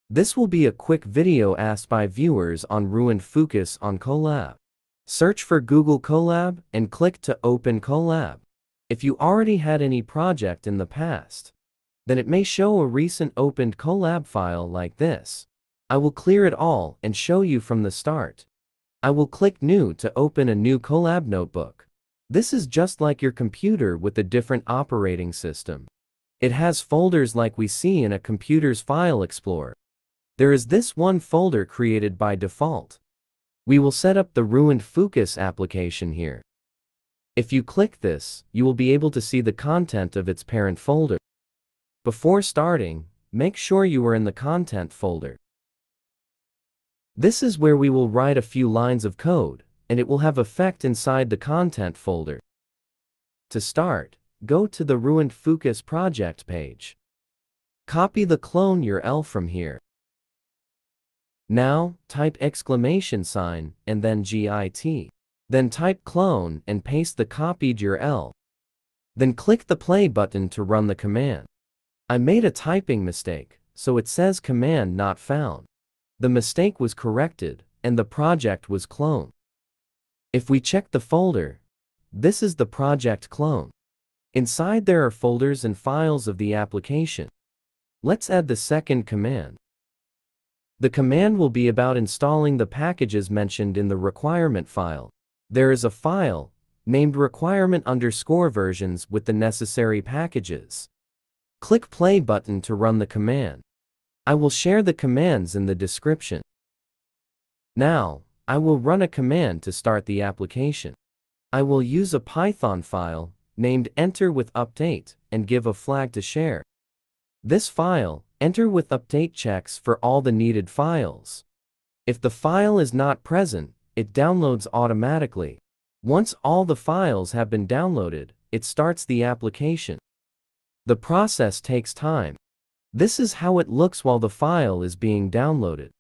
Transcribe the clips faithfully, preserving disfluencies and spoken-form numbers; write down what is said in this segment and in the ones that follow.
This will be a quick video asked by viewers on Ruined Fooocus on Colab. Search for Google Colab and click to open Colab. If you already had any project in the past, then it may show a recent opened Colab file like this. I will clear it all and show you from the start. I will click New to open a new Colab notebook. This is just like your computer with a different operating system. It has folders like we see in a computer's file explorer. There is this one folder created by default. We will set up the Ruined Fooocus application here. If you click this, you will be able to see the content of its parent folder. Before starting, make sure you are in the content folder. This is where we will write a few lines of code, and it will have effect inside the content folder. To start, go to the Ruined Fooocus project page. Copy the clone U R L from here. Now, type exclamation sign and then git. Then type clone and paste the copied U R L. Then click the play button to run the command. I made a typing mistake, so it says command not found. The mistake was corrected, and the project was cloned. If we check the folder, this is the project clone. Inside there are folders and files of the application. Let's add the second command. The command will be about installing the packages mentioned in the requirement file. There is a file named requirement underscore versions with the necessary packages. Click play button to run the command. I will share the commands in the description. Now, I will run a command to start the application. I will use a Python file named enter with update and give a flag to share. This file, enter with update, checks for all the needed files. If the file is not present, it downloads automatically. Once all the files have been downloaded, it starts the application. The process takes time. This is how it looks while the file is being downloaded.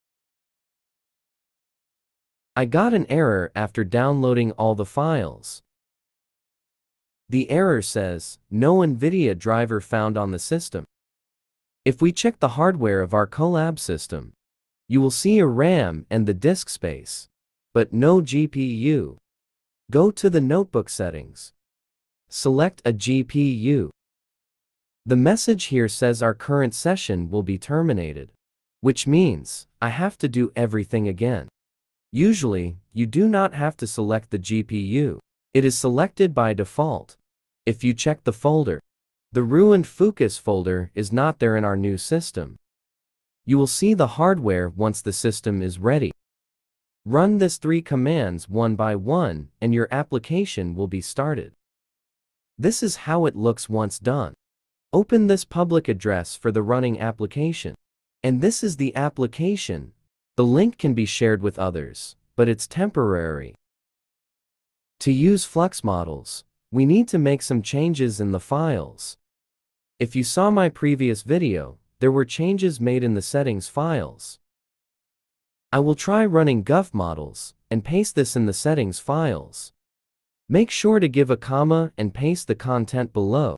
I got an error after downloading all the files. The error says, no NVIDIA driver found on the system. If we check the hardware of our Colab system, you will see a RAM and the disk space, but no G P U. Go to the notebook settings. Select a G P U. The message here says our current session will be terminated, which means I have to do everything again. Usually, you do not have to select the G P U. It is selected by default. If you check the folder, the Ruined Fooocus folder is not there in our new system. You will see the hardware once the system is ready. Run this three commands one by one and your application will be started. This is how it looks once done. Open this public address for the running application. And this is the application. The link can be shared with others, but it's temporary. To use Flux models, we need to make some changes in the files. If you saw my previous video, there were changes made in the settings files. I will try running G U F models and paste this in the settings files. Make sure to give a comma and paste the content below.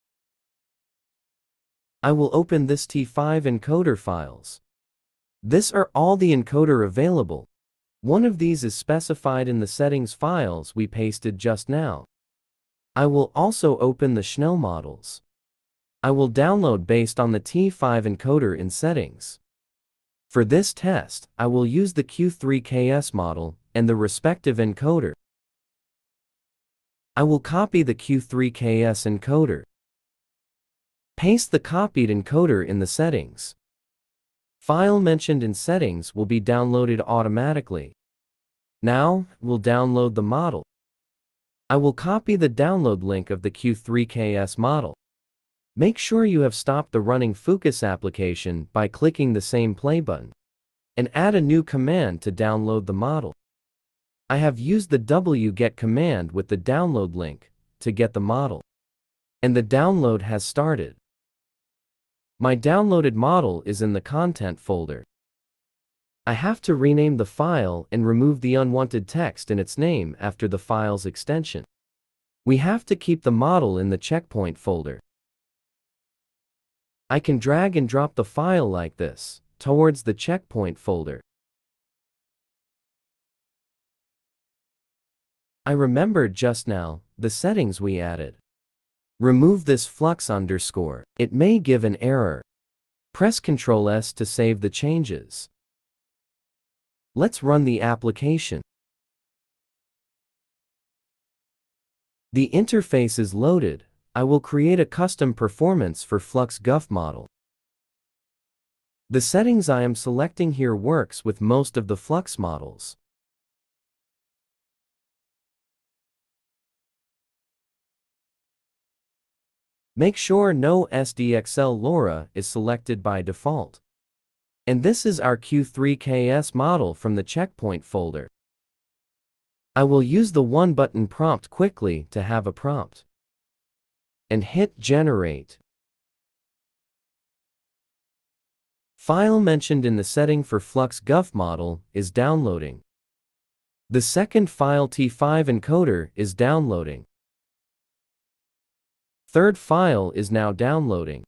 I will open this T five encoder files. This are all the encoder available. One of these is specified in the settings files we pasted just now. I will also open the Schnell models. I will download based on the T five encoder in settings. For this test, I will use the Q three K S model and the respective encoder. I will copy the Q three K S encoder. Paste the copied encoder in the settings. File mentioned in settings will be downloaded automatically. Now, we'll download the model. I will copy the download link of the Q three K S model. Make sure you have stopped the running Fooocus application by clicking the same play button. And add a new command to download the model. I have used the wget command with the download link to get the model. And the download has started. My downloaded model is in the content folder. I have to rename the file and remove the unwanted text in its name after the file's extension. We have to keep the model in the checkpoint folder. I can drag and drop the file like this, towards the checkpoint folder. I remembered just now the settings we added. Remove this flux underscore. It may give an error. Press control S to save the changes. Let's run the application. The interface is loaded. I will create a custom performance for Flux G U F model. The settings I am selecting here works with most of the Flux models. Make sure no S D X L LoRa is selected by default. And this is our Q three K S model from the checkpoint folder. I will use the one button prompt quickly to have a prompt. And hit generate. File mentioned in the setting for Flux G U F model is downloading. The second file T five encoder is downloading. Third file is now downloading.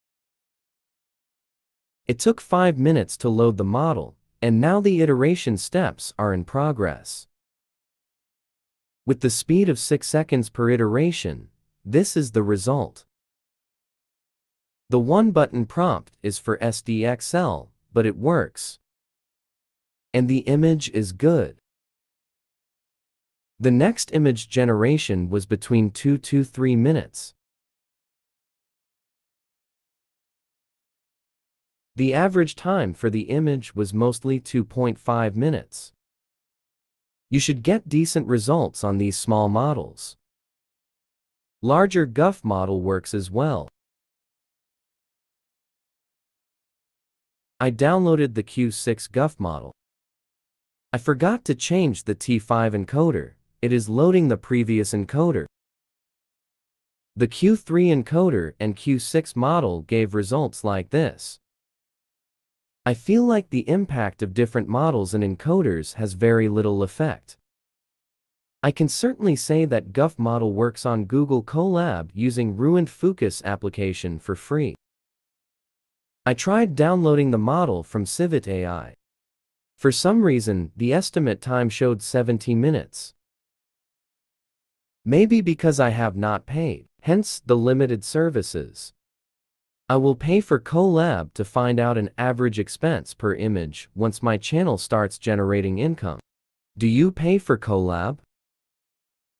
It took five minutes to load the model, and now the iteration steps are in progress. With the speed of six seconds per iteration, this is the result. The one button prompt is for S D X L, but it works. And the image is good. The next image generation was between two to three minutes. The average time for the image was mostly two point five minutes. You should get decent results on these small models. Larger G U F model works as well. I downloaded the Q six G U F model. I forgot to change the T five encoder. It is loading the previous encoder. The Q three encoder and Q six model gave results like this. I feel like the impact of different models and encoders has very little effect. I can certainly say that G U F model works on Google Colab using Ruined Fooocus application for free. I tried downloading the model from Flux A I. For some reason, the estimate time showed seventy minutes. Maybe because I have not paid, hence the limited services. I will pay for Colab to find out an average expense per image once my channel starts generating income. Do you pay for Colab?